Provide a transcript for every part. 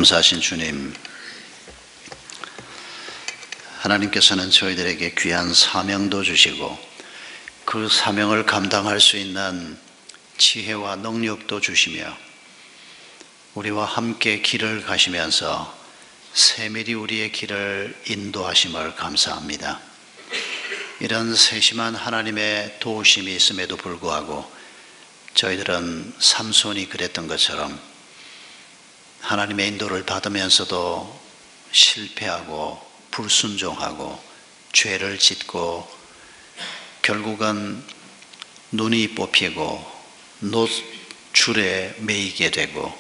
감사하신 주님, 하나님께서는 저희들에게 귀한 사명도 주시고 그 사명을 감당할 수 있는 지혜와 능력도 주시며 우리와 함께 길을 가시면서 세밀히 우리의 길을 인도하심을 감사합니다. 이런 세심한 하나님의 도우심이 있음에도 불구하고 저희들은 삼손이 그랬던 것처럼 하나님의 인도를 받으면서도 실패하고 불순종하고 죄를 짓고 결국은 눈이 뽑히고 노줄에 매이게 되고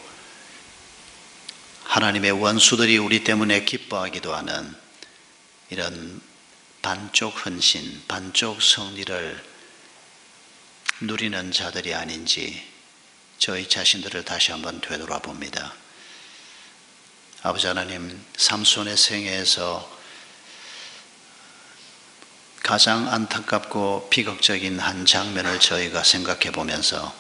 하나님의 원수들이 우리 때문에 기뻐하기도 하는 이런 반쪽 헌신, 반쪽 성리를 누리는 자들이 아닌지 저희 자신들을 다시 한번 되돌아봅니다. 아버지 하나님, 삼손의 생애에서 가장 안타깝고 비극적인 한 장면을 저희가 생각해 보면서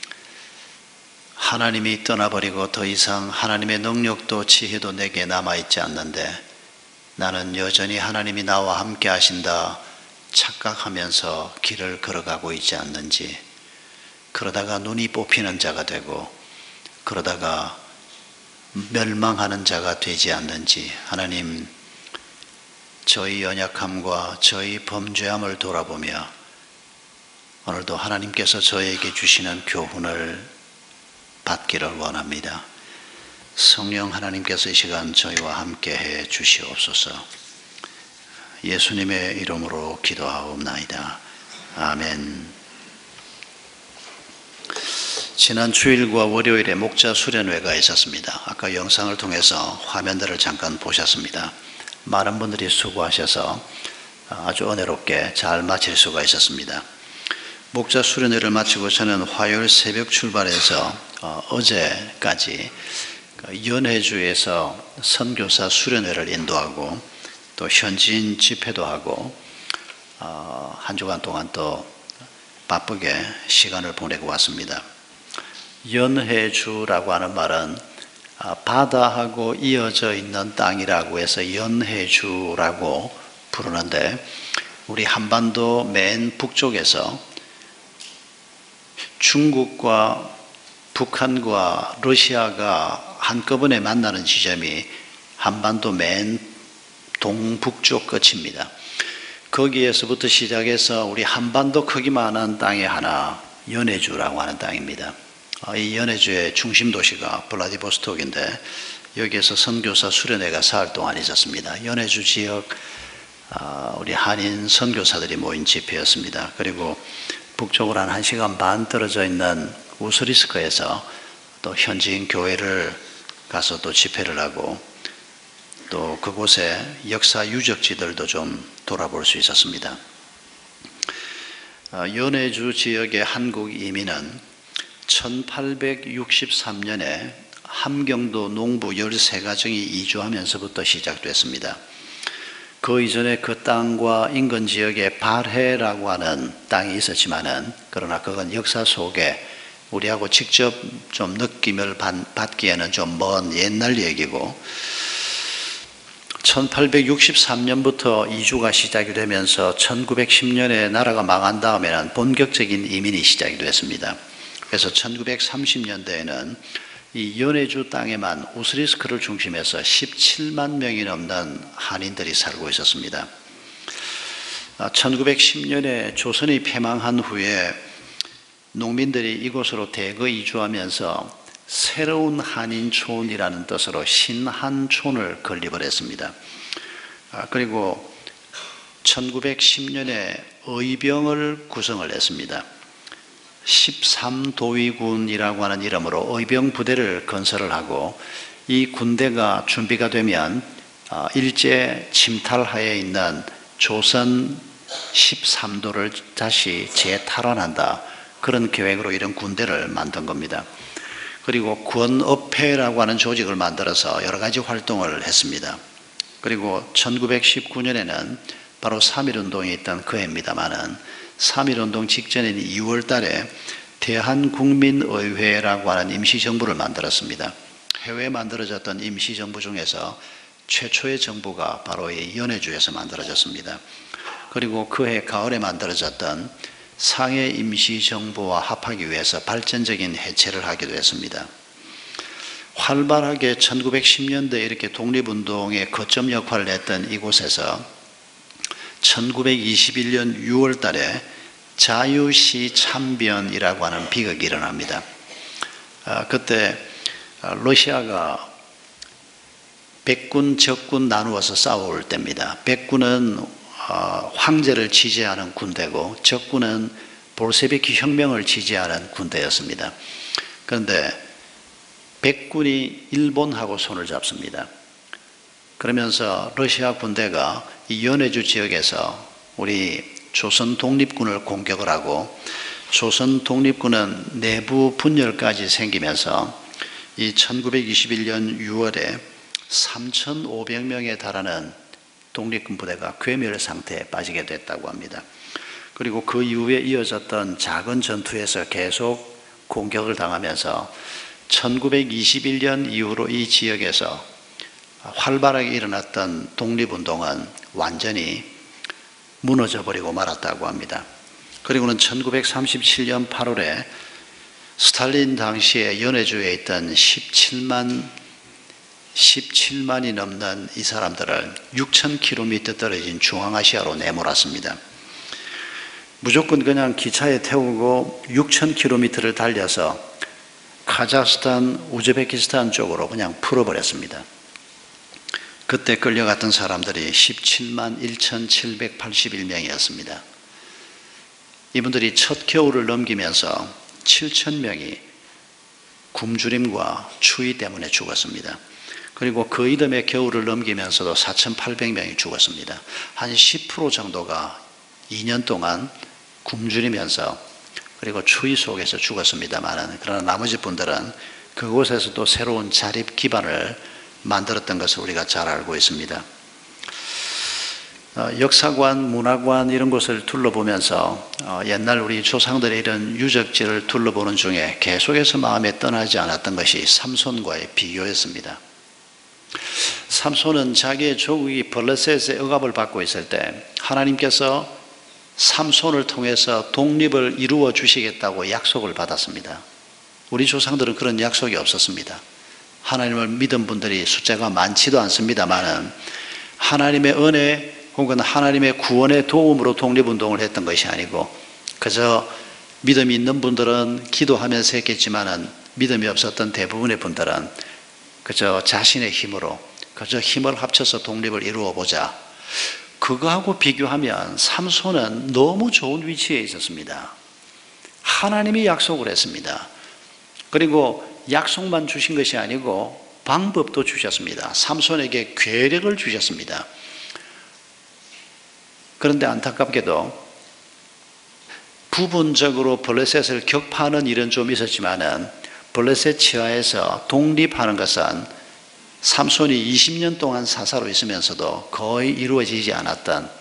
하나님이 떠나버리고 더 이상 하나님의 능력도 지혜도 내게 남아있지 않는데 나는 여전히 하나님이 나와 함께 하신다 착각하면서 길을 걸어가고 있지 않는지, 그러다가 눈이 뽑히는 자가 되고 그러다가 멸망하는 자가 되지 않는지 하나님, 저희 연약함과 저희 범죄함을 돌아보며 오늘도 하나님께서 저에게 주시는 교훈을 받기를 원합니다. 성령 하나님께서 이 시간 저희와 함께 해 주시옵소서. 예수님의 이름으로 기도하옵나이다. 아멘. 지난 주일과 월요일에 목자 수련회가 있었습니다. 아까 영상을 통해서 화면들을 잠깐 보셨습니다. 많은 분들이 수고하셔서 아주 은혜롭게 잘 마칠 수가 있었습니다. 목자 수련회를 마치고 저는 화요일 새벽 출발해서 어제까지 연해주에서 선교사 수련회를 인도하고 또 현지인 집회도 하고 한 주간 동안 또 바쁘게 시간을 보내고 왔습니다. 연해주라고 하는 말은 바다하고 이어져 있는 땅이라고 해서 연해주라고 부르는데, 우리 한반도 맨 북쪽에서 중국과 북한과 러시아가 한꺼번에 만나는 지점이 한반도 맨 동북쪽 끝입니다. 거기에서부터 시작해서 우리 한반도 크기만한 땅이 하나, 연해주라고 하는 땅입니다. 이 연해주의 중심 도시가 블라디보스톡인데 여기에서 선교사 수련회가 사흘 동안 있었습니다. 연해주 지역 우리 한인 선교사들이 모인 집회였습니다. 그리고 북쪽으로 한 1시간 반 떨어져 있는 우스리스크에서 또 현지인 교회를 가서 또 집회를 하고 또 그곳에 역사 유적지들도 좀 돌아볼 수 있었습니다. 연해주 지역의 한국 이민은 1863년에 함경도 농부 13가정이 이주하면서부터 시작됐습니다. 그 이전에 그 땅과 인근 지역에 발해라고 하는 땅이 있었지만은, 그러나 그건 역사 속에 우리하고 직접 좀 느낌을 받기에는 좀 먼 옛날 얘기고, 1863년부터 이주가 시작이 되면서 1910년에 나라가 망한 다음에는 본격적인 이민이 시작이 됐습니다. 그래서 1930년대에는 이 연해주 땅에만 우스리스크를 중심해서 17만 명이 넘는 한인들이 살고 있었습니다. 1910년에 조선이 패망한 후에 농민들이 이곳으로 대거 이주하면서 새로운 한인촌이라는 뜻으로 신한촌을 건립을 했습니다. 그리고 1910년에 의병을 구성을 했습니다. 13도위군이라고 하는 이름으로 의병 부대를 건설을 하고, 이 군대가 준비가 되면 일제 침탈하에 있는 조선 13도를 다시 재탈환한다, 그런 계획으로 이런 군대를 만든 겁니다. 그리고 권업회라고 하는 조직을 만들어서 여러 가지 활동을 했습니다. 그리고 1919년에는 바로 3.1운동이 있던 그 해입니다마는 3.1운동 직전인 2월 달에 대한국민의회라고 하는 임시정부를 만들었습니다. 해외에 만들어졌던 임시정부 중에서 최초의 정부가 바로 이 연해주에서 만들어졌습니다. 그리고 그해 가을에 만들어졌던 상해 임시정부와 합하기 위해서 발전적인 해체를 하기도 했습니다. 활발하게 1910년대에 이렇게 독립운동의 거점 역할을 했던 이곳에서 1921년 6월 달에 자유시 참변이라고 하는 비극이 일어납니다. 그때 러시아가 백군, 적군 나누어서 싸울 때입니다. 백군은 황제를 지지하는 군대고 적군은 볼셰비키 혁명을 지지하는 군대였습니다. 그런데 백군이 일본하고 손을 잡습니다. 그러면서 러시아 군대가 이 연해주 지역에서 우리 조선 독립군을 공격을 하고 조선 독립군은 내부 분열까지 생기면서 이 1921년 6월에 3,500명에 달하는 독립군 부대가 괴멸 상태에 빠지게 됐다고 합니다. 그리고 그 이후에 이어졌던 작은 전투에서 계속 공격을 당하면서 1921년 이후로 이 지역에서 활발하게 일어났던 독립운동은 완전히 무너져 버리고 말았다고 합니다. 그리고는 1937년 8월에 스탈린 당시에 연해주에 있던 17만이 넘는 이 사람들을 6,000km 떨어진 중앙아시아로 내몰았습니다. 무조건 그냥 기차에 태우고 6,000km를 달려서 카자흐스탄, 우즈베키스탄 쪽으로 그냥 풀어버렸습니다. 그때 끌려갔던 사람들이 17만 1,781명이었습니다. 이분들이 첫 겨울을 넘기면서 7,000명이 굶주림과 추위 때문에 죽었습니다. 그리고 그 이듬해 겨울을 넘기면서도 4,800명이 죽었습니다. 한 10% 정도가 2년 동안 굶주리면서 그리고 추위 속에서 죽었습니다만, 그러나 나머지 분들은 그곳에서 또 새로운 자립 기반을 만들었던 것을 우리가 잘 알고 있습니다. 역사관, 문화관 이런 곳을 둘러보면서 옛날 우리 조상들의 이런 유적지를 둘러보는 중에 계속해서 마음에 떠나지 않았던 것이 삼손과의 비교였습니다. 삼손은 자기의 조국이 블레셋의 억압을 받고 있을 때 하나님께서 삼손을 통해서 독립을 이루어 주시겠다고 약속을 받았습니다. 우리 조상들은 그런 약속이 없었습니다. 하나님을 믿은 분들이 숫자가 많지도 않습니다만 하나님의 은혜 혹은 하나님의 구원의 도움으로 독립운동을 했던 것이 아니고 그저 믿음이 있는 분들은 기도하면서 했겠지만 믿음이 없었던 대부분의 분들은 그저 자신의 힘으로 그저 힘을 합쳐서 독립을 이루어 보자, 그거하고 비교하면 삼손은 너무 좋은 위치에 있었습니다. 하나님이 약속을 했습니다. 그리고 약속만 주신 것이 아니고 방법도 주셨습니다. 삼손에게 계략을 주셨습니다. 그런데 안타깝게도 부분적으로 블레셋을 격파하는 일은 좀 있었지만은 블레셋 지하에서 독립하는 것은 삼손이 20년 동안 사사로 있으면서도 거의 이루어지지 않았던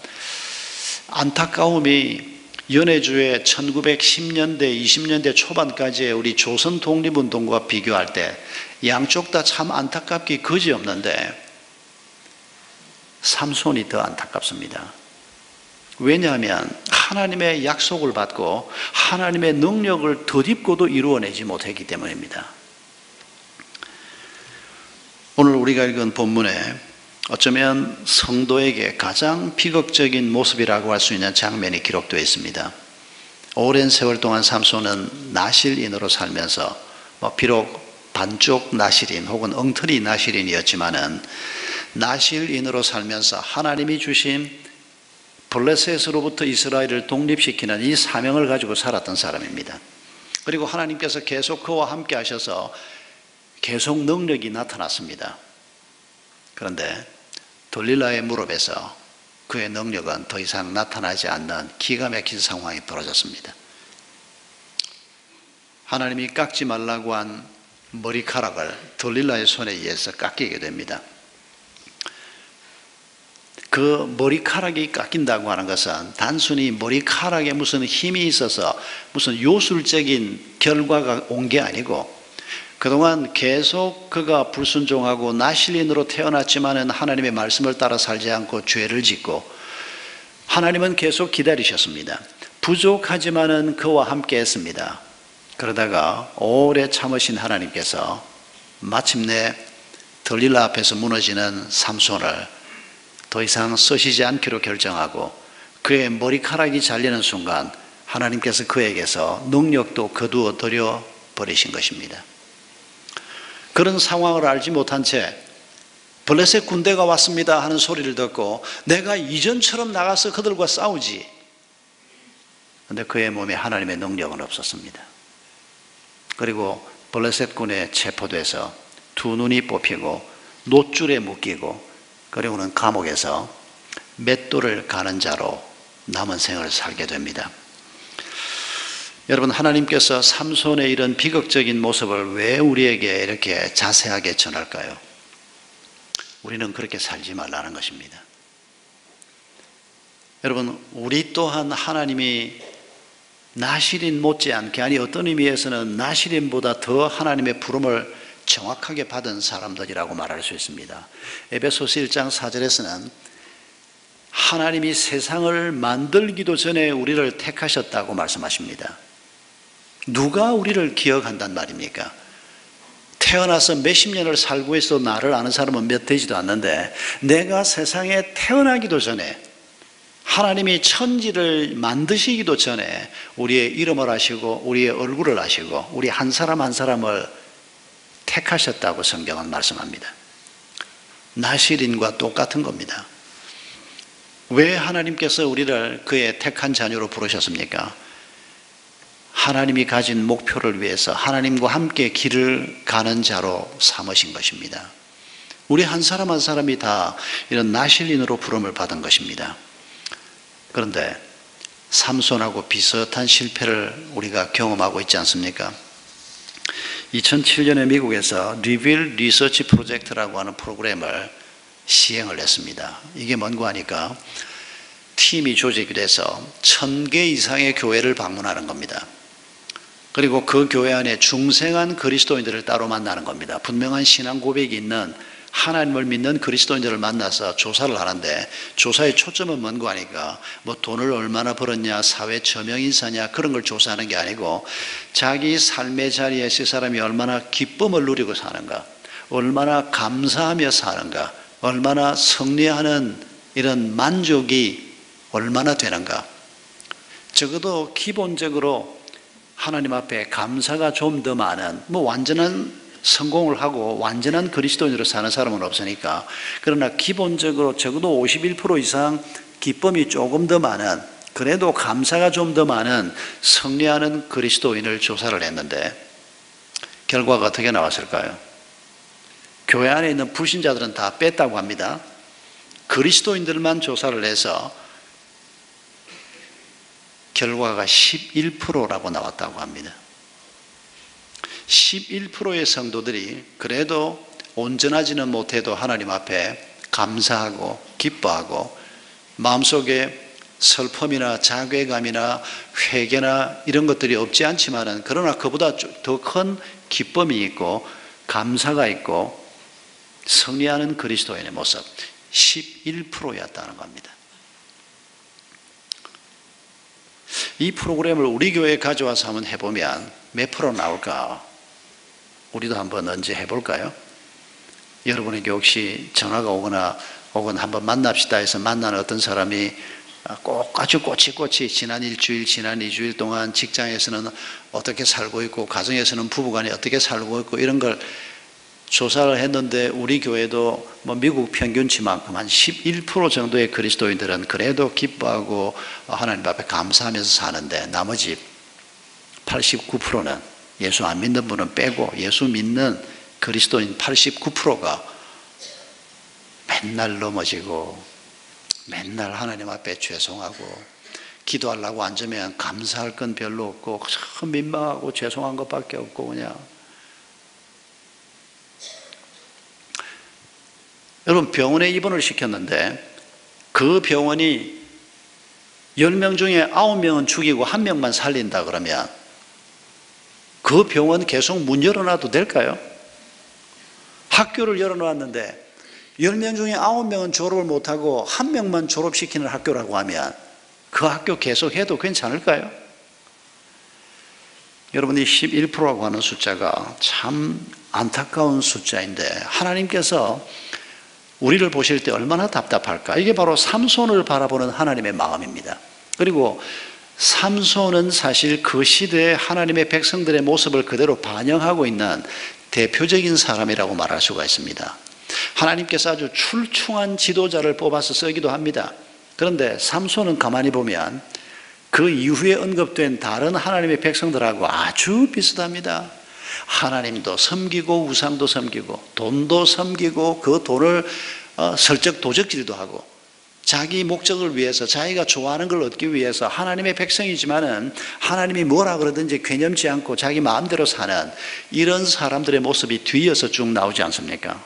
안타까움이 연해주의 1910년대, 20년대 초반까지의 우리 조선 독립운동과 비교할 때 양쪽 다 참 안타깝기 그지없는데 삼손이 더 안타깝습니다. 왜냐하면 하나님의 약속을 받고 하나님의 능력을 덧입고도 이루어내지 못했기 때문입니다. 오늘 우리가 읽은 본문에 어쩌면 성도에게 가장 비극적인 모습이라고 할 수 있는 장면이 기록되어 있습니다. 오랜 세월 동안 삼손은 나실인으로 살면서 비록 반쪽 나실인 혹은 엉터리 나실인이었지만은 나실인으로 살면서 하나님이 주신 블레셋으로부터 이스라엘을 독립시키는 이 사명을 가지고 살았던 사람입니다. 그리고 하나님께서 계속 그와 함께 하셔서 계속 능력이 나타났습니다. 그런데 돌릴라의 무릎에서 그의 능력은 더 이상 나타나지 않는 기가 막힌 상황이 벌어졌습니다. 하나님이 깎지 말라고 한 머리카락을 돌릴라의 손에 의해서 깎이게 됩니다. 그 머리카락이 깎인다고 하는 것은 단순히 머리카락에 무슨 힘이 있어서 무슨 요술적인 결과가 온 게 아니고 그동안 계속 그가 불순종하고 나실인으로 태어났지만은 하나님의 말씀을 따라 살지 않고 죄를 짓고, 하나님은 계속 기다리셨습니다. 부족하지만은 그와 함께 했습니다. 그러다가 오래 참으신 하나님께서 마침내 들릴라 앞에서 무너지는 삼손을 더 이상 쓰시지 않기로 결정하고 그의 머리카락이 잘리는 순간 하나님께서 그에게서 능력도 거두어 들여 버리신 것입니다. 그런 상황을 알지 못한 채 블레셋 군대가 왔습니다 하는 소리를 듣고 내가 이전처럼 나가서 그들과 싸우지. 그런데 그의 몸에 하나님의 능력은 없었습니다. 그리고 블레셋 군에 체포돼서 두 눈이 뽑히고 놋줄에 묶이고 그리고는 감옥에서 맷돌을 가는 자로 남은 생을 살게 됩니다. 여러분, 하나님께서 삼손의 이런 비극적인 모습을 왜 우리에게 이렇게 자세하게 전할까요? 우리는 그렇게 살지 말라는 것입니다. 여러분, 우리 또한 하나님이 나실인 못지않게, 아니 어떤 의미에서는 나실인보다 더 하나님의 부름을 정확하게 받은 사람들이라고 말할 수 있습니다. 에베소서 1장 4절에서는 하나님이 세상을 만들기도 전에 우리를 택하셨다고 말씀하십니다. 누가 우리를 기억한단 말입니까? 태어나서 몇십 년을 살고 있어 나를 아는 사람은 몇 되지도 않는데, 내가 세상에 태어나기도 전에 하나님이 천지를 만드시기도 전에 우리의 이름을 아시고 우리의 얼굴을 아시고 우리 한 사람 한 사람을 택하셨다고 성경은 말씀합니다. 나실인과 똑같은 겁니다. 왜 하나님께서 우리를 그의 택한 자녀로 부르셨습니까? 하나님이 가진 목표를 위해서 하나님과 함께 길을 가는 자로 삼으신 것입니다. 우리 한 사람 한 사람이 다 이런 나실인으로 부름을 받은 것입니다. 그런데 삼손하고 비슷한 실패를 우리가 경험하고 있지 않습니까? 2007년에 미국에서 리빌 리서치 프로젝트라고 하는 프로그램을 시행을 했습니다. 이게 뭔고 하니까 팀이 조직이 돼서 1000개 이상의 교회를 방문하는 겁니다. 그리고 그 교회 안에 중생한 그리스도인들을 따로 만나는 겁니다. 분명한 신앙 고백이 있는 하나님을 믿는 그리스도인들을 만나서 조사를 하는데, 조사의 초점은 뭔고 하니까 뭐 돈을 얼마나 벌었냐, 사회 저명 인사냐, 그런 걸 조사하는 게 아니고 자기 삶의 자리에서 사람이 얼마나 기쁨을 누리고 사는가, 얼마나 감사하며 사는가, 얼마나 승리하는 이런 만족이 얼마나 되는가. 적어도 기본적으로 하나님 앞에 감사가 좀 더 많은, 뭐 완전한 성공을 하고 완전한 그리스도인으로 사는 사람은 없으니까, 그러나 기본적으로 적어도 51% 이상 기쁨이 조금 더 많은, 그래도 감사가 좀 더 많은 승리하는 그리스도인을 조사를 했는데 결과가 어떻게 나왔을까요? 교회 안에 있는 불신자들은 다 뺐다고 합니다. 그리스도인들만 조사를 해서 결과가 11%라고 나왔다고 합니다. 11%의 성도들이 그래도 온전하지는 못해도 하나님 앞에 감사하고 기뻐하고 마음속에 슬픔이나 자괴감이나 회개나 이런 것들이 없지 않지만은, 그러나 그보다 더 큰 기쁨이 있고 감사가 있고 승리하는 그리스도인의 모습 11%였다는 겁니다. 이 프로그램을 우리 교회에 가져와서 한번 해보면 몇 프로 나올까? 우리도 한번 언제 해볼까요? 여러분에게 혹시 전화가 오거나 혹은 한번 만납시다 해서 만나는 어떤 사람이 꼭 아주 꼬치꼬치 지난 일주일, 지난 2주일 동안 직장에서는 어떻게 살고 있고 가정에서는 부부간에 어떻게 살고 있고 이런 걸 조사를 했는데, 우리 교회도 뭐 미국 평균치만큼 한 11% 정도의 그리스도인들은 그래도 기뻐하고 하나님 앞에 감사하면서 사는데, 나머지 89%는 예수 안 믿는 분은 빼고 예수 믿는 그리스도인 89%가 맨날 넘어지고 맨날 하나님 앞에 죄송하고 기도하려고 앉으면 감사할 건 별로 없고 참 민망하고 죄송한 것밖에 없고 그냥. 여러분, 병원에 입원을 시켰는데 그 병원이 10명 중에 9명은 죽이고 1명만 살린다 그러면 그 병원 계속 문 열어놔도 될까요? 학교를 열어놓았는데 10명 중에 9명은 졸업을 못하고 1명만 졸업시키는 학교라고 하면 그 학교 계속해도 괜찮을까요? 여러분이 11%라고 하는 숫자가 참 안타까운 숫자인데 하나님께서 우리를 보실 때 얼마나 답답할까? 이게 바로 삼손을 바라보는 하나님의 마음입니다. 그리고 삼손은 사실 그 시대의 하나님의 백성들의 모습을 그대로 반영하고 있는 대표적인 사람이라고 말할 수가 있습니다. 하나님께서 아주 출중한 지도자를 뽑아서 쓰기도 합니다. 그런데 삼손은 가만히 보면 그 이후에 언급된 다른 하나님의 백성들하고 아주 비슷합니다. 하나님도 섬기고 우상도 섬기고 돈도 섬기고 그 돈을 슬쩍 도적질도 하고 자기 목적을 위해서 자기가 좋아하는 걸 얻기 위해서 하나님의 백성이지만은 하나님이 뭐라 그러든지 괴념지 않고 자기 마음대로 사는 이런 사람들의 모습이 뒤이어서 쭉 나오지 않습니까?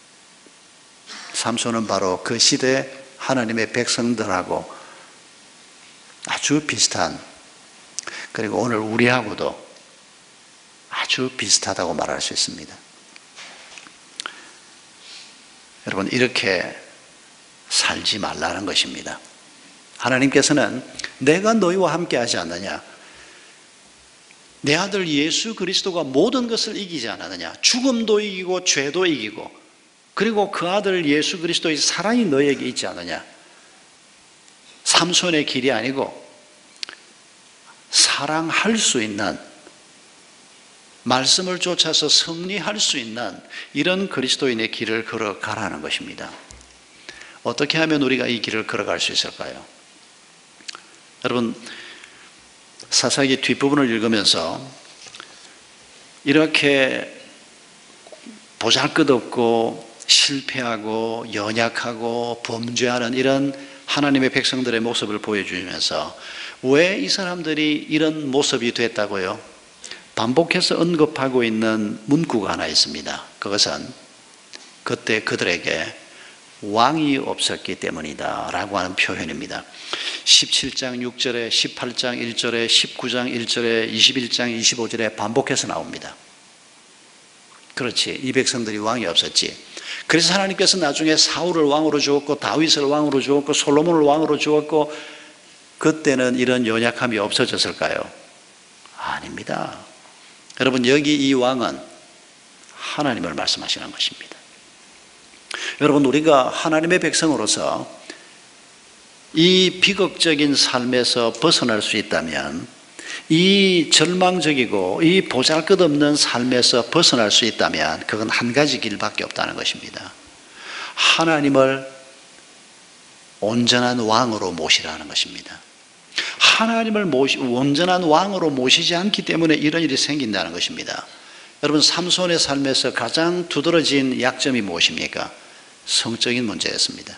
삼손은 바로 그 시대 하나님의 백성들하고 아주 비슷한, 그리고 오늘 우리하고도 아주 비슷하다고 말할 수 있습니다. 여러분, 이렇게 살지 말라는 것입니다. 하나님께서는 내가 너희와 함께 하지 않느냐, 내 아들 예수 그리스도가 모든 것을 이기지 않았느냐, 죽음도 이기고 죄도 이기고 그리고 그 아들 예수 그리스도의 사랑이 너희에게 있지 않느냐. 삼손의 길이 아니고 사랑할 수 있는, 말씀을 쫓아서 승리할 수 있는 이런 그리스도인의 길을 걸어가라는 것입니다. 어떻게 하면 우리가 이 길을 걸어갈 수 있을까요? 여러분, 사사기 뒷부분을 읽으면서 이렇게 보잘것없고 실패하고 연약하고 범죄하는 이런 하나님의 백성들의 모습을 보여주면서 왜 이 사람들이 이런 모습이 됐다고요? 반복해서 언급하고 있는 문구가 하나 있습니다. 그것은 그때 그들에게 왕이 없었기 때문이다 라고 하는 표현입니다. 17장 6절에 18장 1절에 19장 1절에 21장 25절에 반복해서 나옵니다. 그렇지, 이 백성들이 왕이 없었지. 그래서 하나님께서 나중에 사울을 왕으로 주었고 다윗을 왕으로 주었고 솔로몬을 왕으로 주었고 그때는 이런 연약함이 없어졌을까요? 아닙니다. 여러분, 여기 이 왕은 하나님을 말씀하시는 것입니다. 여러분, 우리가 하나님의 백성으로서 이 비극적인 삶에서 벗어날 수 있다면, 이 절망적이고 이 보잘것없는 삶에서 벗어날 수 있다면 그건 한 가지 길밖에 없다는 것입니다. 하나님을 온전한 왕으로 모시라는 것입니다. 하나님을 온전한 왕으로 모시지 않기 때문에 이런 일이 생긴다는 것입니다. 여러분, 삼손의 삶에서 가장 두드러진 약점이 무엇입니까? 성적인 문제였습니다.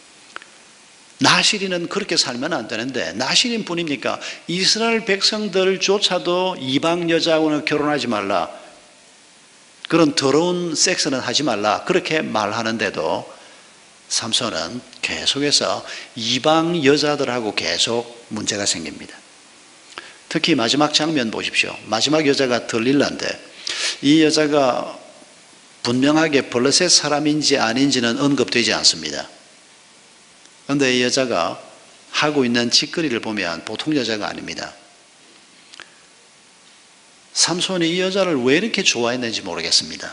나실인은 그렇게 살면 안 되는데, 나실인 뿐입니까? 이스라엘 백성들조차도 이방 여자하고는 결혼하지 말라, 그런 더러운 섹스는 하지 말라, 그렇게 말하는데도 삼손은 계속해서 이방 여자들하고 계속 문제가 생깁니다. 특히 마지막 장면 보십시오. 마지막 여자가 들릴라인데 이 여자가 분명하게 블레셋 사람인지 아닌지는 언급되지 않습니다. 그런데 이 여자가 하고 있는 짓거리를 보면 보통 여자가 아닙니다. 삼손이 이 여자를 왜 이렇게 좋아했는지 모르겠습니다.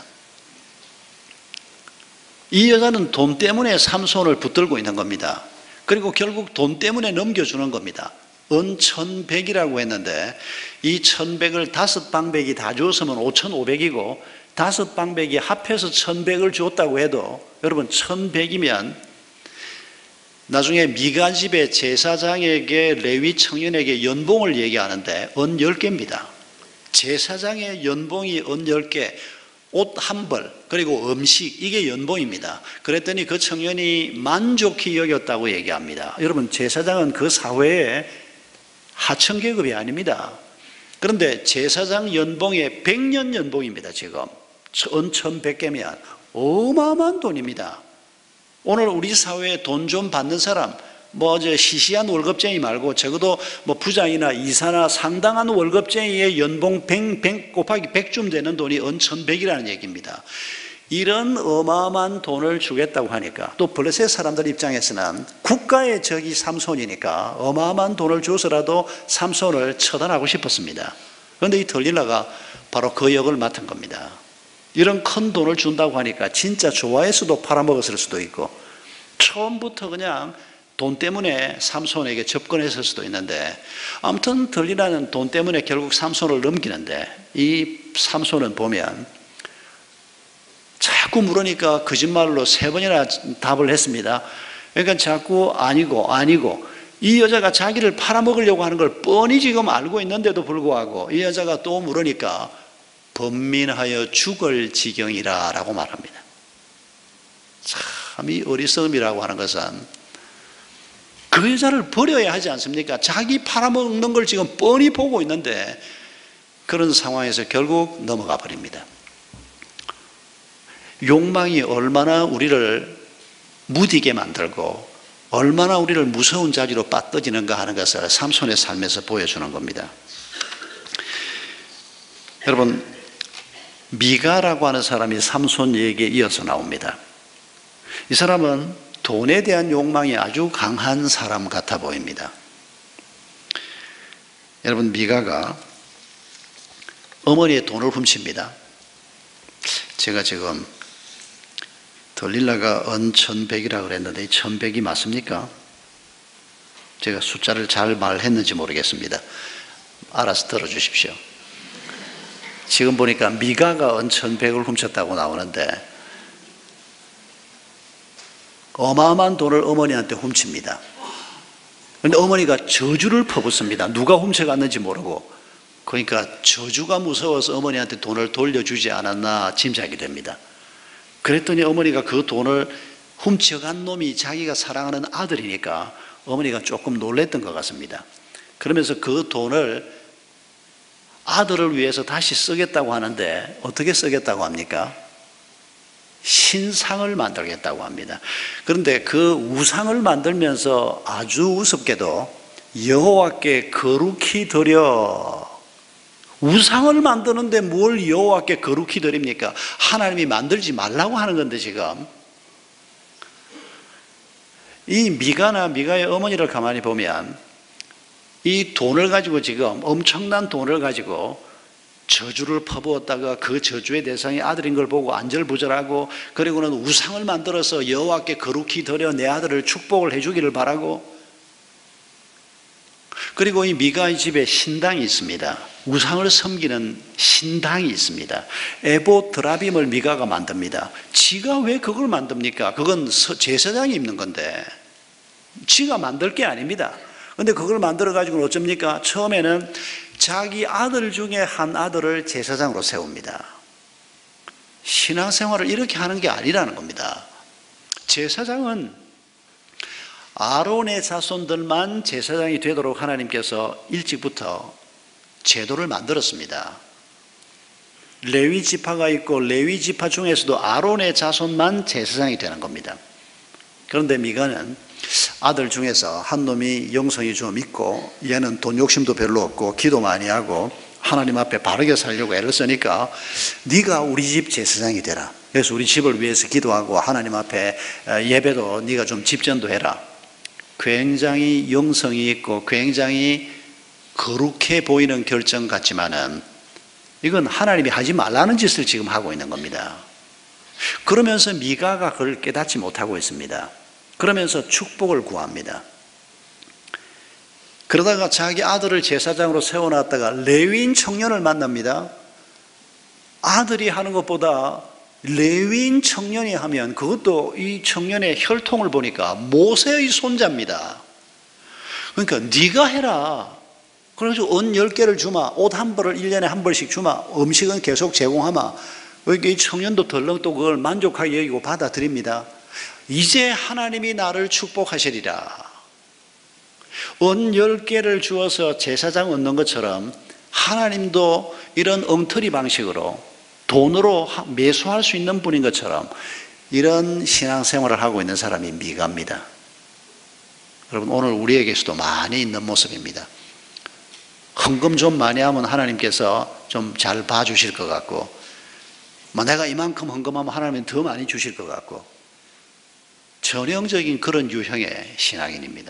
이 여자는 돈 때문에 삼손을 붙들고 있는 겁니다. 그리고 결국 돈 때문에 넘겨주는 겁니다. 은 1100이라고 했는데 이 1100을 5방백이 다 주었으면 5500이고 5방백이 합해서 1100을 줬다고 해도 여러분 1100이면 나중에 미가 집의 제사장에게 레위 청년에게 연봉을 얘기하는데 은 10개입니다. 제사장의 연봉이 은 10개, 옷 한 벌, 그리고 음식, 이게 연봉입니다. 그랬더니 그 청년이 만족히 여겼다고 얘기합니다. 여러분, 제사장은 그 사회의 하층계급이 아닙니다. 그런데 제사장 연봉의 100년 연봉입니다. 지금 은 1100개면 어마어마한 돈입니다. 오늘 우리 사회에 돈 좀 받는 사람 시시한 월급쟁이 말고 적어도 부장이나 이사나 상당한 월급쟁이의 연봉 100 곱하기 100쯤 되는 돈이 은 1100이라는 얘기입니다. 이런 어마어마한 돈을 주겠다고 하니까, 또 블레셋 사람들 입장에서는 국가의 적이 삼손이니까 어마어마한 돈을 줘서라도 삼손을 처단하고 싶었습니다. 그런데 이 들릴라가 바로 그 역을 맡은 겁니다. 이런 큰 돈을 준다고 하니까 진짜 좋아해서도 팔아먹었을 수도 있고, 처음부터 그냥 돈 때문에 삼손에게 접근했을 수도 있는데, 아무튼 들리라는 돈 때문에 결국 삼손을 넘기는데, 이 삼손은 보면 자꾸 물으니까 거짓말로 3번이나 답을 했습니다. 그러니까 자꾸 아니고 이 여자가 자기를 팔아먹으려고 하는 걸 뻔히 지금 알고 있는데도 불구하고 이 여자가 또 물으니까 번민하여 죽을 지경이라 라고 말합니다. 참 이 어리석음이라고 하는 것은 그 여자를 버려야 하지 않습니까? 자기 팔아먹는 걸 지금 뻔히 보고 있는데 그런 상황에서 결국 넘어가 버립니다. 욕망이 얼마나 우리를 무디게 만들고 얼마나 우리를 무서운 자리로 빠뜨리는가 하는 것을 삼손의 삶에서 보여주는 겁니다. 여러분, 미가라고 하는 사람이 삼손 얘기에 이어서 나옵니다. 이 사람은 돈에 대한 욕망이 아주 강한 사람 같아 보입니다. 여러분, 미가가 어머니의 돈을 훔칩니다. 제가 지금 들릴라가 은 1100이라고 그랬는데 이 1100이 맞습니까? 제가 숫자를 잘 말했는지 모르겠습니다. 알아서 들어주십시오. 지금 보니까 미가가 은 1100을 훔쳤다고 나오는데 어마어마한 돈을 어머니한테 훔칩니다. 그런데 어머니가 저주를 퍼붓습니다. 누가 훔쳐갔는지 모르고. 그러니까 저주가 무서워서 어머니한테 돈을 돌려주지 않았나 짐작이 됩니다. 그랬더니 어머니가 그 돈을 훔쳐간 놈이 자기가 사랑하는 아들이니까 어머니가 조금 놀랬던 것 같습니다. 그러면서 그 돈을 아들을 위해서 다시 쓰겠다고 하는데 어떻게 쓰겠다고 합니까? 신상을 만들겠다고 합니다. 그런데 그 우상을 만들면서 아주 우습게도 여호와께 거룩히 드려, 우상을 만드는데 뭘 여호와께 거룩히 드립니까? 하나님이 만들지 말라고 하는 건데 지금 이 미가의 어머니를 가만히 보면 이 돈을 가지고 지금 엄청난 돈을 가지고 저주를 퍼부었다가 그 저주의 대상이 아들인 걸 보고 안절부절하고, 그리고는 우상을 만들어서 여호와께 거룩히 드려 내 아들을 축복을 해주기를 바라고, 그리고 이 미가의 집에 신당이 있습니다. 우상을 섬기는 신당이 있습니다. 에봇 드라빔을 미가가 만듭니다. 지가 왜 그걸 만듭니까? 그건 제사장이 입는 건데 지가 만들 게 아닙니다. 그런데 그걸 만들어 가지고는 어쩝니까? 처음에는 자기 아들 중에 한 아들을 제사장으로 세웁니다. 신앙생활을 이렇게 하는 게 아니라는 겁니다. 제사장은 아론의 자손들만 제사장이 되도록 하나님께서 일찍부터 제도를 만들었습니다. 레위 지파가 있고 레위 지파 중에서도 아론의 자손만 제사장이 되는 겁니다. 그런데 미가는 아들 중에서 한 놈이 영성이 좀 있고 얘는 돈 욕심도 별로 없고 기도 많이 하고 하나님 앞에 바르게 살려고 애를 쓰니까 네가 우리 집 제사장이 되라. 그래서 우리 집을 위해서 기도하고 하나님 앞에 예배도 네가 좀 집전도 해라. 굉장히 영성이 있고 굉장히 거룩해 보이는 결정 같지만은 이건 하나님이 하지 말라는 짓을 지금 하고 있는 겁니다. 그러면서 미가가 그걸 깨닫지 못하고 있습니다. 그러면서 축복을 구합니다. 그러다가 자기 아들을 제사장으로 세워놨다가 레위인 청년을 만납니다. 아들이 하는 것보다 레위인 청년이 하면, 그것도 이 청년의 혈통을 보니까 모세의 손자입니다. 그러니까 네가 해라. 그래가지고 은 10개를 주마, 옷 한 벌을 1년에 한 벌씩 주마, 음식은 계속 제공하마. 이 청년도 덜렁 또 그걸 만족하게 여기고 받아들입니다. 이제 하나님이 나를 축복하시리라. 은 10개를 주어서 제사장 얻는 것처럼 하나님도 이런 엉터리 방식으로 돈으로 매수할 수 있는 분인 것처럼 이런 신앙생활을 하고 있는 사람이 미가입니다. 여러분, 오늘 우리에게서도 많이 있는 모습입니다. 헌금 좀 많이 하면 하나님께서 좀 잘 봐주실 것 같고, 내가 이만큼 헌금하면 하나님은 더 많이 주실 것 같고, 전형적인 그런 유형의 신앙인입니다.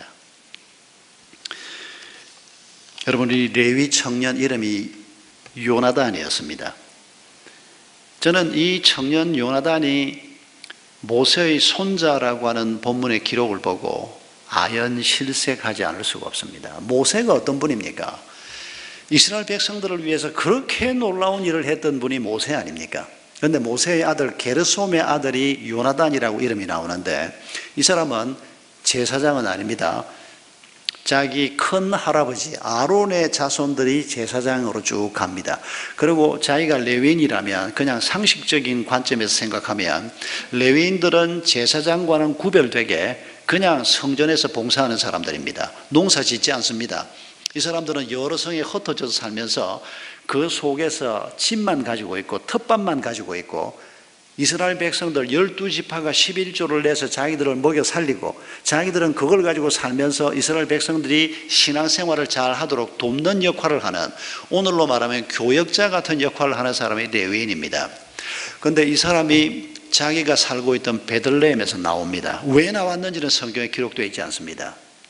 여러분, 이 레위 청년 이름이 요나단이었습니다. 저는 이 청년 요나단이 모세의 손자라고 하는 본문의 기록을 보고 아연실색하지 않을 수가 없습니다. 모세가 어떤 분입니까? 이스라엘 백성들을 위해서 그렇게 놀라운 일을 했던 분이 모세 아닙니까? 그런데 모세의 아들 게르솜의 아들이 요나단이라고 이름이 나오는데, 이 사람은 제사장은 아닙니다. 자기 큰 할아버지 아론의 자손들이 제사장으로 쭉 갑니다. 그리고 자기가 레위인이라면, 그냥 상식적인 관점에서 생각하면 레위인들은 제사장과는 구별되게 그냥 성전에서 봉사하는 사람들입니다. 농사 짓지 않습니다. 이 사람들은 여러 성에 흩어져서 살면서 그 속에서 집만 가지고 있고 텃밭만 가지고 있고, 이스라엘 백성들 12지파가 11조를 내서 자기들을 먹여 살리고, 자기들은 그걸 가지고 살면서 이스라엘 백성들이 신앙생활을 잘 하도록 돕는 역할을 하는, 오늘로 말하면 교역자 같은 역할을 하는 사람이 레위인입니다. 그런데 이 사람이 자기가 살고 있던 베들레헴에서 나옵니다. 왜 나왔는지는 성경에 기록되어 있지 않습니다.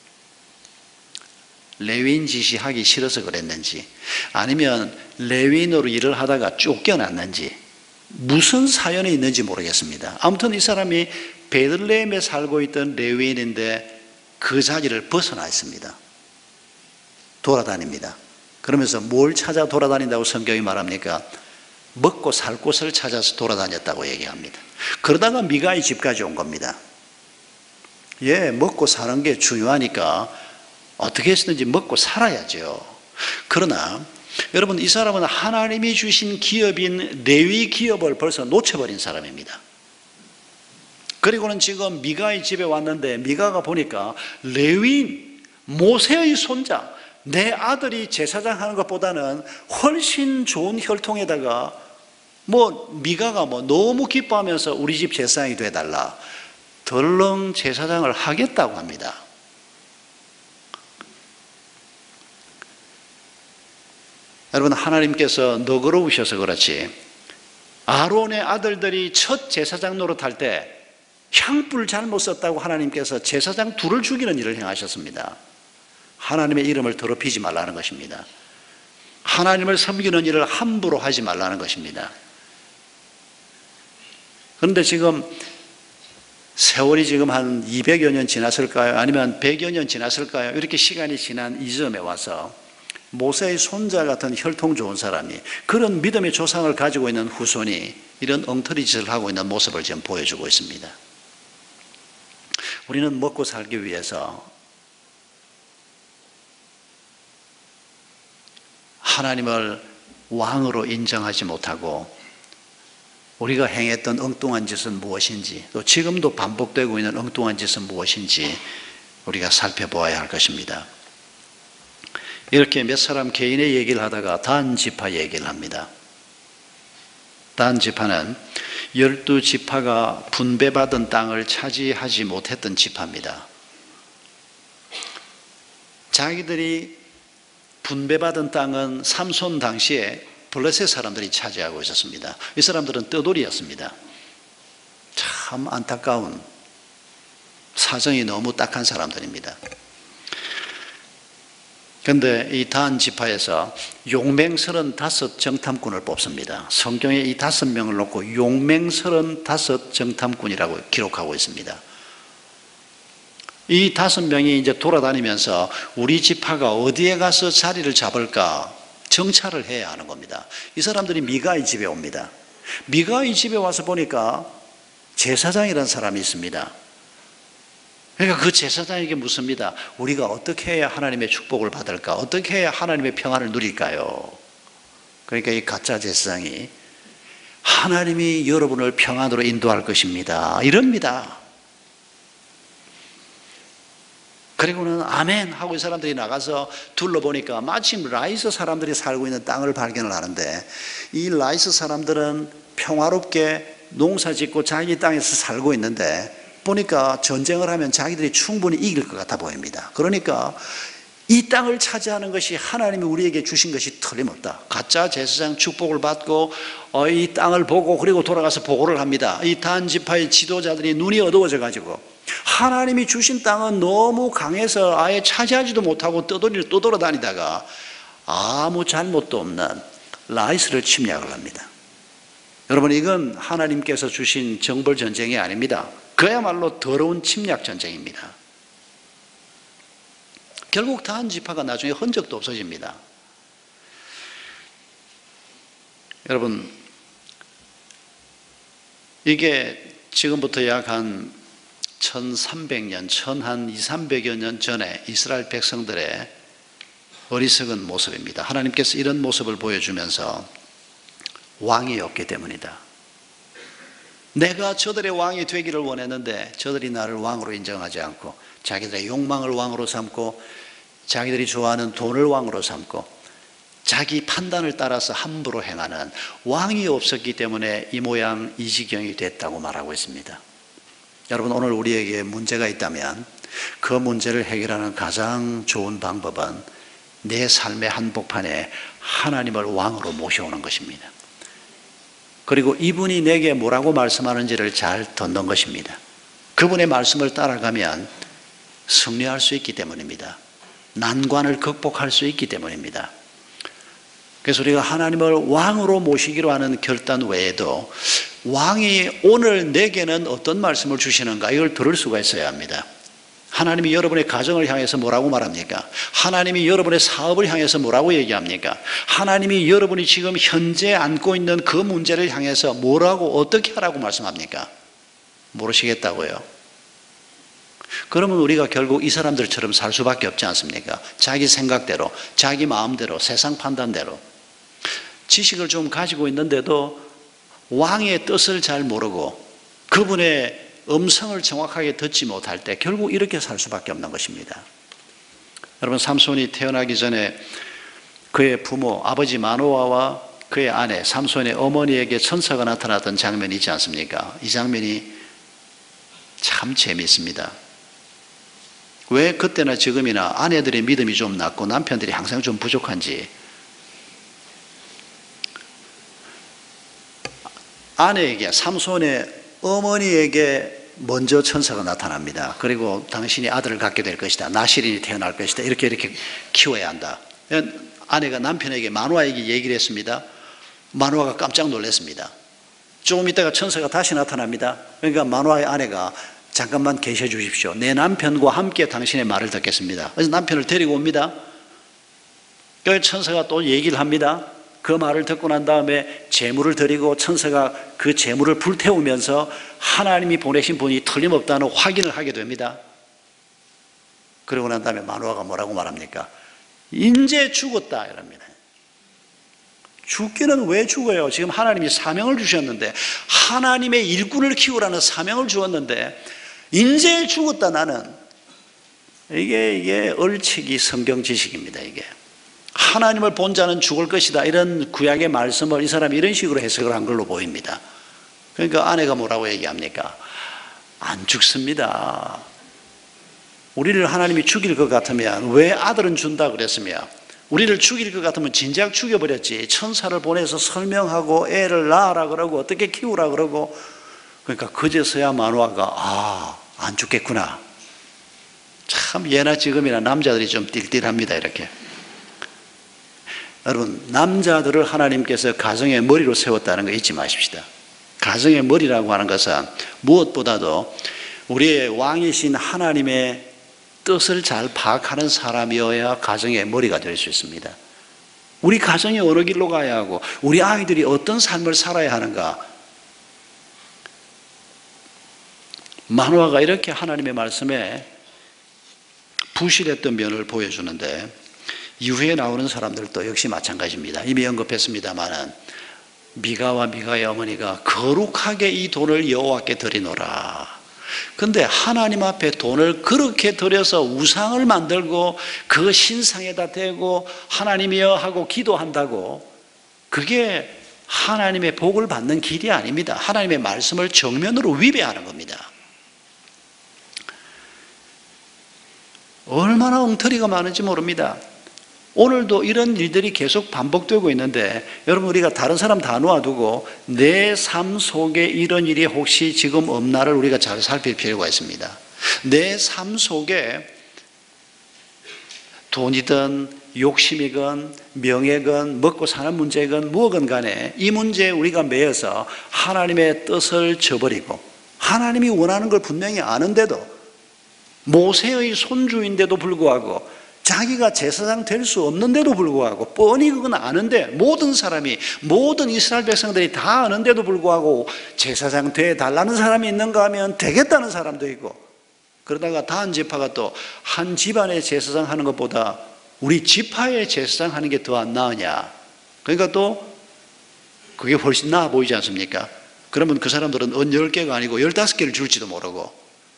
레위인 짓이 하기 싫어서 그랬는지, 아니면 레위인으로 일을 하다가 쫓겨났는지, 무슨 사연이 있는지 모르겠습니다. 아무튼 이 사람이 베들레헴에 살고 있던 레위인인데 그 자리를 벗어나 있습니다. 돌아다닙니다. 그러면서 뭘 찾아 돌아다닌다고 성경이 말합니까? 먹고 살 곳을 찾아서 돌아다녔다고 얘기합니다. 그러다가 미가의 집까지 온 겁니다. 먹고 사는 게 중요하니까 어떻게 했든지 먹고 살아야죠. 그러나 여러분, 이 사람은 하나님이 주신 기업인 레위 기업을 벌써 놓쳐버린 사람입니다. 그리고는 지금 미가의 집에 왔는데, 미가가 보니까 레위인 모세의 손자, 내 아들이 제사장 하는 것보다는 훨씬 좋은 혈통에다가 미가가 너무 기뻐하면서 우리 집 제사장이 돼달라, 덜렁 제사장을 하겠다고 합니다. 여러분, 하나님께서 너그러우셔서 그렇지, 아론의 아들들이 첫 제사장 노릇할 때 향불 잘못 썼다고 하나님께서 제사장 둘을 죽이는 일을 행하셨습니다. 하나님의 이름을 더럽히지 말라는 것입니다. 하나님을 섬기는 일을 함부로 하지 말라는 것입니다. 그런데 지금 세월이 지금 한 200여 년 지났을까요? 아니면 100여 년 지났을까요? 이렇게 시간이 지난 이 점에 와서 모세의 손자 같은 혈통 좋은 사람이, 그런 믿음의 조상을 가지고 있는 후손이 이런 엉터리 짓을 하고 있는 모습을 지금 보여주고 있습니다. 우리는 먹고 살기 위해서 하나님을 왕으로 인정하지 못하고 우리가 행했던 엉뚱한 짓은 무엇인지, 또 지금도 반복되고 있는 엉뚱한 짓은 무엇인지 우리가 살펴보아야 할 것입니다. 이렇게 몇 사람 개인의 얘기를 하다가 단 지파 얘기를 합니다. 단 지파는 12지파가 분배받은 땅을 차지하지 못했던 지파입니다. 자기들이 분배받은 땅은 삼손 당시에 블레셋 사람들이 차지하고 있었습니다. 이 사람들은 떠돌이였습니다. 참 안타까운, 사정이 너무 딱한 사람들입니다. 그런데 이 단 지파에서 용맹 35 정탐꾼을 뽑습니다. 성경에 이 5명을 놓고 용맹 35 정탐꾼이라고 기록하고 있습니다. 이 5명이 이제 돌아다니면서 우리 지파가 어디에 가서 자리를 잡을까 정찰을 해야 하는 겁니다. 이 사람들이 미가의 집에 옵니다. 미가의 집에 와서 보니까 제사장이라는 사람이 있습니다. 그러니까 그 제사장에게 묻습니다. 우리가 어떻게 해야 하나님의 축복을 받을까? 어떻게 해야 하나님의 평안을 누릴까요? 그러니까 이 가짜 제사장이 하나님이 여러분을 평안으로 인도할 것입니다, 이럽니다. 그리고는 아멘 하고 이 사람들이 나가서 둘러보니까 마침 라이스 사람들이 살고 있는 땅을 발견을 하는데, 이 라이스 사람들은 평화롭게 농사 짓고 자기 땅에서 살고 있는데 보니까 전쟁을 하면 자기들이 충분히 이길 것 같아 보입니다. 그러니까 이 땅을 차지하는 것이 하나님이 우리에게 주신 것이 틀림없다. 가짜 제사장 축복을 받고 이 땅을 보고 그리고 돌아가서 보고를 합니다. 이 단지파의 지도자들이 눈이 어두워져 가지고 하나님이 주신 땅은 너무 강해서 아예 차지하지도 못하고 떠돌아다니다가 아무 잘못도 없는 라이스를 침략을 합니다. 여러분, 이건 하나님께서 주신 정벌 전쟁이 아닙니다. 그야말로 더러운 침략 전쟁입니다. 결국 다한 지파가 나중에 흔적도 없어집니다. 여러분, 이게 지금부터 약 한 1300년, 한 200~300여 년 전에 이스라엘 백성들의 어리석은 모습입니다. 하나님께서 이런 모습을 보여주면서 왕이 없기 때문이다. 내가 저들의 왕이 되기를 원했는데 저들이 나를 왕으로 인정하지 않고 자기들의 욕망을 왕으로 삼고 자기들이 좋아하는 돈을 왕으로 삼고 자기 판단을 따라서 함부로 행하는 왕이 없었기 때문에 이 모양 이 지경이 됐다고 말하고 있습니다. 여러분, 오늘 우리에게 문제가 있다면 그 문제를 해결하는 가장 좋은 방법은 내 삶의 한복판에 하나님을 왕으로 모셔오는 것입니다. 그리고 이분이 내게 뭐라고 말씀하는지를 잘 듣는 것입니다. 그분의 말씀을 따라가면 승리할 수 있기 때문입니다. 난관을 극복할 수 있기 때문입니다. 그래서 우리가 하나님을 왕으로 모시기로 하는 결단 외에도 왕이 오늘 내게는 어떤 말씀을 주시는가, 이걸 들을 수가 있어야 합니다. 하나님이 여러분의 가정을 향해서 뭐라고 말합니까? 하나님이 여러분의 사업을 향해서 뭐라고 얘기합니까? 하나님이 여러분이 지금 현재 안고 있는 그 문제를 향해서 뭐라고 어떻게 하라고 말씀합니까? 모르시겠다고요? 그러면 우리가 결국 이 사람들처럼 살 수밖에 없지 않습니까? 자기 생각대로, 자기 마음대로, 세상 판단대로 지식을 좀 가지고 있는데도 왕의 뜻을 잘 모르고 그분의 음성을 정확하게 듣지 못할 때 결국 이렇게 살 수밖에 없는 것입니다. 여러분, 삼손이 태어나기 전에 그의 부모 아버지 마노아와 그의 아내 삼손의 어머니에게 천사가 나타났던 장면이 있지 않습니까? 이 장면이 참 재미있습니다. 왜 그때나 지금이나 아내들의 믿음이 좀 낮고 남편들이 항상 좀 부족한지, 아내에게, 삼손의 어머니에게 먼저 천사가 나타납니다. 그리고 당신이 아들을 갖게 될 것이다, 나실인이 태어날 것이다, 이렇게 키워야 한다. 아내가 남편에게, 마노아에게 얘기를 했습니다. 마노아가 깜짝 놀랐습니다. 조금 있다가 천사가 다시 나타납니다. 그러니까 마노아의 아내가 잠깐만 계셔 주십시오. 내 남편과 함께 당신의 말을 듣겠습니다. 그래서 남편을 데리고 옵니다. 그래서 천사가 또 얘기를 합니다. 그 말을 듣고 난 다음에 제물을 드리고 천사가 그 제물을 불태우면서 하나님이 보내신 분이 틀림없다는 확인을 하게 됩니다. 그러고 난 다음에 마노아가 뭐라고 말합니까? 인제 죽었다 이럽니다. 죽기는 왜 죽어요? 지금 하나님이 사명을 주셨는데, 하나님의 일꾼을 키우라는 사명을 주었는데 인제 죽었다 나는. 이게 얼치기 성경 지식입니다. 이게 하나님을 본 자는 죽을 것이다, 이런 구약의 말씀을 이 사람이 이런 식으로 해석을 한 걸로 보입니다. 그러니까 아내가 뭐라고 얘기합니까? 안 죽습니다. 우리를 하나님이 죽일 것 같으면 왜 아들은 준다 그랬으며, 우리를 죽일 것 같으면 진작 죽여버렸지, 천사를 보내서 설명하고 애를 낳으라 그러고 어떻게 키우라 그러고. 그러니까 그제서야 마노아가 안 죽겠구나. 참 예나 지금이나 남자들이 좀 띨띨합니다. 이렇게. 여러분, 남자들을 하나님께서 가정의 머리로 세웠다는 거 잊지 마십시다. 가정의 머리라고 하는 것은 무엇보다도 우리의 왕이신 하나님의 뜻을 잘 파악하는 사람이어야 가정의 머리가 될 수 있습니다. 우리 가정이 어느 길로 가야 하고 우리 아이들이 어떤 삶을 살아야 하는가. 마노아가 이렇게 하나님의 말씀에 부실했던 면을 보여주는데, 이후에 나오는 사람들도 역시 마찬가지입니다. 이미 언급했습니다마는 미가와 미가의 어머니가 거룩하게 이 돈을 여호와께 드리노라. 근데 하나님 앞에 돈을 그렇게 드려서 우상을 만들고 그 신상에다 대고 하나님이여 하고 기도한다고, 그게 하나님의 복을 받는 길이 아닙니다. 하나님의 말씀을 정면으로 위배하는 겁니다. 얼마나 엉터리가 많은지 모릅니다. 오늘도 이런 일들이 계속 반복되고 있는데 여러분, 우리가 다른 사람 다 놓아두고 내 삶 속에 이런 일이 혹시 지금 없나를 우리가 잘 살필 필요가 있습니다. 내 삶 속에 돈이든 욕심이건 명예건 먹고 사는 문제건 무엇건 간에 이 문제에 우리가 매여서 하나님의 뜻을 저버리고 하나님이 원하는 걸 분명히 아는데도, 모세의 손주인데도 불구하고, 자기가 제사장 될 수 없는데도 불구하고, 뻔히 그건 아는데, 모든 사람이, 모든 이스라엘 백성들이 다 아는데도 불구하고 제사장 돼달라는 사람이 있는가 하면 되겠다는 사람도 있고, 그러다가 다한 지파가 또 한 집안의 제사장 하는 것보다 우리 지파의 제사장 하는 게 더 안 나으냐, 그러니까 또 그게 훨씬 나아 보이지 않습니까? 그러면 그 사람들은 은 10개가 아니고 15개를 줄지도 모르고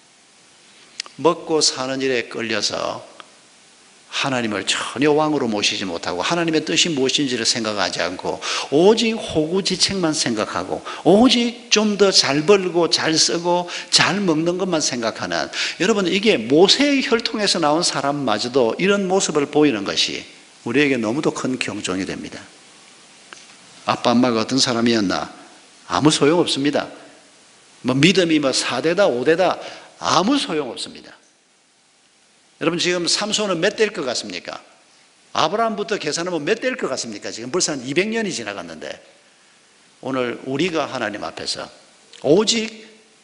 먹고 사는 일에 끌려서 하나님을 전혀 왕으로 모시지 못하고 하나님의 뜻이 무엇인지를 생각하지 않고 오직 호구지책만 생각하고 오직 좀 더 잘 벌고 잘 쓰고 잘 먹는 것만 생각하는, 여러분, 이게 모세의 혈통에서 나온 사람마저도 이런 모습을 보이는 것이 우리에게 너무도 큰 경종이 됩니다. 아빠 엄마가 어떤 사람이었나? 아무 소용없습니다. 믿음이 4대다 5대다 아무 소용없습니다. 여러분, 지금 삼손은 몇 대일 것 같습니까? 아브라함부터 계산하면 몇 대일 것 같습니까? 지금 벌써 한 200년이 지나갔는데, 오늘 우리가 하나님 앞에서 오직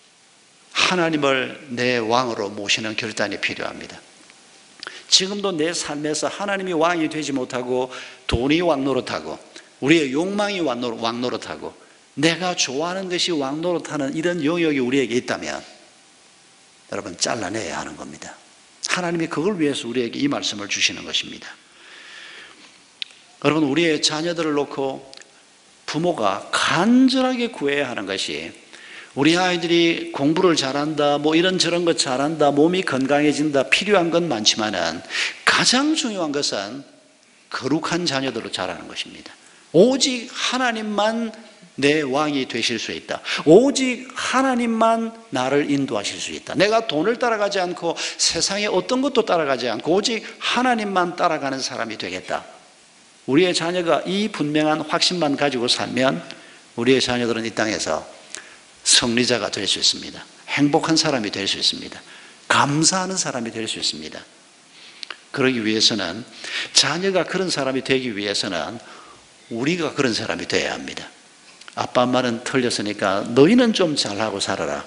하나님을 내 왕으로 모시는 결단이 필요합니다. 지금도 내 삶에서 하나님이 왕이 되지 못하고 돈이 왕 노릇하고 우리의 욕망이 왕 노릇하고 내가 좋아하는 것이 왕 노릇하는 이런 영역이 우리에게 있다면 여러분, 잘라내야 하는 겁니다. 하나님이 그걸 위해서 우리에게 이 말씀을 주시는 것입니다. 여러분, 우리의 자녀들을 놓고 부모가 간절하게 구해야 하는 것이, 우리 아이들이 공부를 잘한다, 이런저런 것 잘한다, 몸이 건강해진다, 필요한 건 많지만은 가장 중요한 것은 거룩한 자녀들로 자라는 것입니다. 오직 하나님만 내 왕이 되실 수 있다. 오직 하나님만 나를 인도하실 수 있다. 내가 돈을 따라가지 않고 세상의 어떤 것도 따라가지 않고 오직 하나님만 따라가는 사람이 되겠다. 우리의 자녀가 이 분명한 확신만 가지고 살면 우리의 자녀들은 이 땅에서 승리자가 될 수 있습니다. 행복한 사람이 될 수 있습니다. 감사하는 사람이 될 수 있습니다. 그러기 위해서는, 자녀가 그런 사람이 되기 위해서는 우리가 그런 사람이 되어야 합니다. 아빠 엄마는 틀렸으니까 너희는 좀 잘하고 살아라.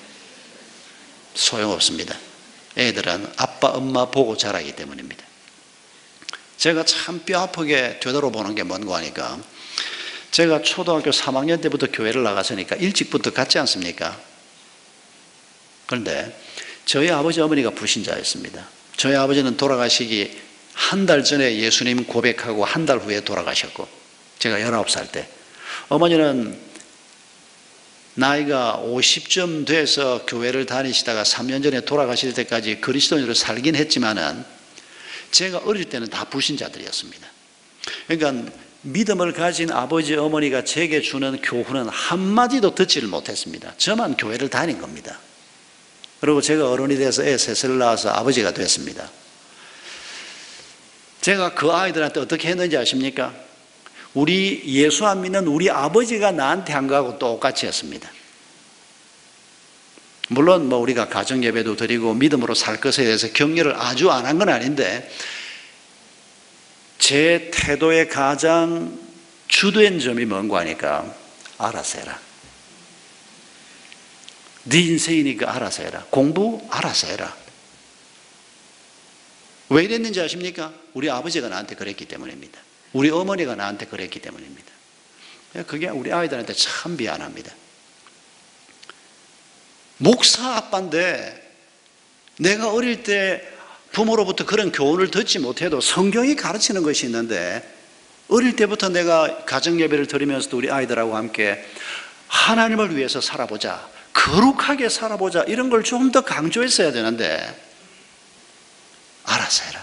소용없습니다. 애들은 아빠 엄마 보고 자라기 때문입니다. 제가 참 뼈아프게 되돌아보는 게 뭔가 하니까, 제가 초등학교 3학년 때부터 교회를 나갔으니까 일찍부터 갔지 않습니까? 그런데 저희 아버지 어머니가 불신자였습니다. 저희 아버지는 돌아가시기 한 달 전에 예수님 고백하고 한 달 후에 돌아가셨고, 제가 19살 때, 어머니는 나이가 50쯤 돼서 교회를 다니시다가 3년 전에 돌아가실 때까지 그리스도인으로 살긴 했지만은 제가 어릴 때는 다 불신자들이었습니다. 그러니까 믿음을 가진 아버지 어머니가 제게 주는 교훈은 한마디도 듣지를 못했습니다. 저만 교회를 다닌 겁니다. 그리고 제가 어른이 돼서 애 셋을 낳아서 아버지가 됐습니다. 제가 그 아이들한테 어떻게 했는지 아십니까? 우리 예수 안 믿는 우리 아버지가 나한테 한 거하고 똑같이 했습니다. 물론 우리가 가정 예배도 드리고 믿음으로 살 것에 대해서 격려를 아주 안 한 건 아닌데, 제 태도의 가장 주된 점이 뭔가 하니까, 알아서 해라. 네 인생이니까 알아서 해라. 공부 알아서 해라. 왜 이랬는지 아십니까? 우리 아버지가 나한테 그랬기 때문입니다. 우리 어머니가 나한테 그랬기 때문입니다. 그게 우리 아이들한테 참 미안합니다. 목사 아빠인데 내가 어릴 때 부모로부터 그런 교훈을 듣지 못해도 성경이 가르치는 것이 있는데, 어릴 때부터 내가 가정예배를 드리면서도 우리 아이들하고 함께 하나님을 위해서 살아보자, 거룩하게 살아보자, 이런 걸 좀 더 강조했어야 되는데, 알아서 해라.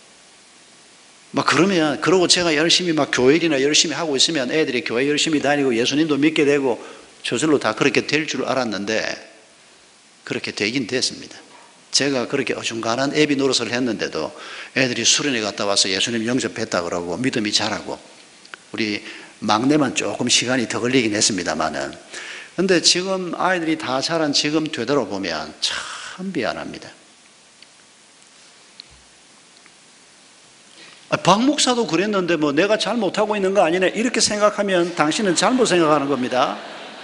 그러고 제가 열심히 교회 일이나 열심히 하고 있으면 애들이 교회 열심히 다니고 예수님도 믿게 되고 저절로 다 그렇게 될 줄 알았는데, 그렇게 되긴 됐습니다. 제가 그렇게 어중간한 애비 노릇을 했는데도 애들이 수련회 갔다 와서 예수님 영접했다 그러고 믿음이 자라고, 우리 막내만 조금 시간이 더 걸리긴 했습니다만은, 근데 지금 아이들이 다 자란 지금 되돌아보면 참 미안합니다. 박 목사도 그랬는데 뭐 내가 잘못하고 있는 거 아니네 이렇게 생각하면 당신은 잘못 생각하는 겁니다.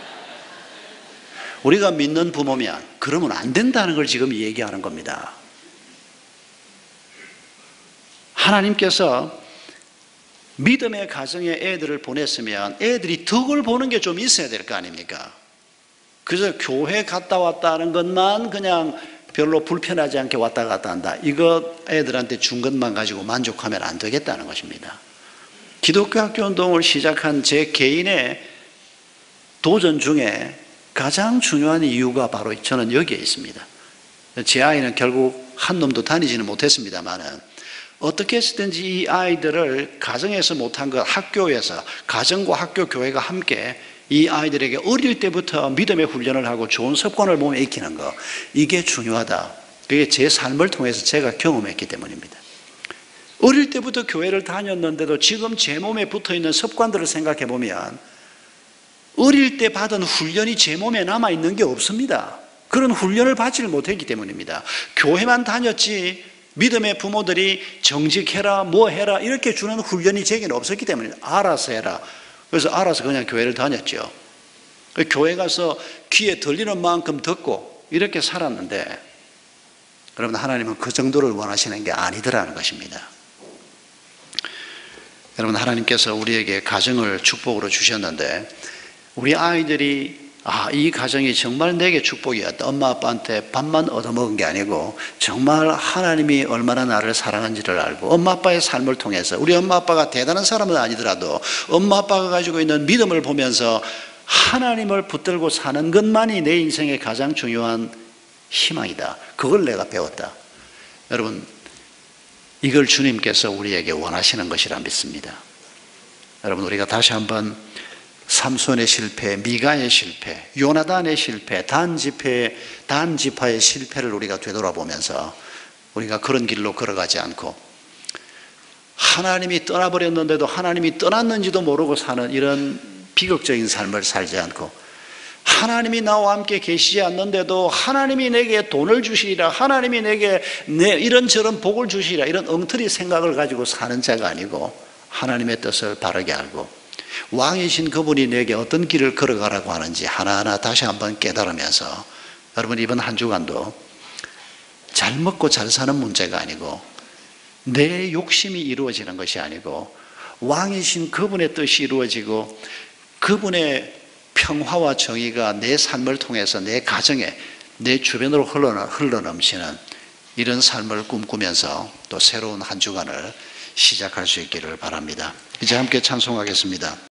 우리가 믿는 부모면 그러면 안 된다는 걸 지금 얘기하는 겁니다. 하나님께서 믿음의 가정에 애들을 보냈으면 애들이 덕을 보는 게 좀 있어야 될 거 아닙니까? 그래서 교회 갔다 왔다는 것만 그냥 별로 불편하지 않게 왔다 갔다 한다, 이거 애들한테 준 것만 가지고 만족하면 안 되겠다는 것입니다. 기독교 학교 운동을 시작한 제 개인의 도전 중에 가장 중요한 이유가 바로 저는 여기에 있습니다. 제 아이는 결국 한 놈도 다니지는 못했습니다만은 어떻게 했든지 이 아이들을 가정에서 못한 것 학교에서, 가정과 학교 교회가 함께 이 아이들에게 어릴 때부터 믿음의 훈련을 하고 좋은 습관을 몸에 익히는 것, 이게 중요하다. 그게 제 삶을 통해서 제가 경험했기 때문입니다. 어릴 때부터 교회를 다녔는데도 지금 제 몸에 붙어있는 습관들을 생각해 보면 어릴 때 받은 훈련이 제 몸에 남아있는 게 없습니다. 그런 훈련을 받지를 못했기 때문입니다. 교회만 다녔지 믿음의 부모들이 정직해라 뭐 해라 이렇게 주는 훈련이 제게는 없었기 때문에 알아서 해라. 그래서 알아서 그냥 교회를 다녔죠. 교회 가서 귀에 들리는 만큼 듣고 이렇게 살았는데, 여러분 하나님은 그 정도를 원하시는 게 아니더라는 것입니다. 여러분 하나님께서 우리에게 가정을 축복으로 주셨는데 우리 아이들이 이 가정이 정말 내게 축복이었다, 엄마 아빠한테 밥만 얻어먹은 게 아니고 정말 하나님이 얼마나 나를 사랑한지를 알고, 엄마 아빠의 삶을 통해서 우리 엄마 아빠가 대단한 사람은 아니더라도 엄마 아빠가 가지고 있는 믿음을 보면서 하나님을 붙들고 사는 것만이 내 인생의 가장 중요한 희망이다, 그걸 내가 배웠다. 여러분 이걸 주님께서 우리에게 원하시는 것이라 믿습니다. 여러분 우리가 다시 한번 삼손의 실패, 미가의 실패, 요나단의 실패, 단지파의 실패를 우리가 되돌아보면서 우리가 그런 길로 걸어가지 않고 하나님이 떠나버렸는데도 하나님이 떠났는지도 모르고 사는 이런 비극적인 삶을 살지 않고, 하나님이 나와 함께 계시지 않는데도 하나님이 내게 돈을 주시리라, 하나님이 내게 이런저런 복을 주시리라, 이런 엉터리 생각을 가지고 사는 자가 아니고 하나님의 뜻을 바르게 알고 왕이신 그분이 내게 어떤 길을 걸어가라고 하는지 하나하나 다시 한번 깨달으면서, 여러분 이번 한 주간도 잘 먹고 잘 사는 문제가 아니고 내 욕심이 이루어지는 것이 아니고 왕이신 그분의 뜻이 이루어지고 그분의 평화와 정의가 내 삶을 통해서 내 가정에, 내 주변으로 흘러넘치는 이런 삶을 꿈꾸면서 또 새로운 한 주간을 시작할 수 있기를 바랍니다. 이제 함께 찬송하겠습니다.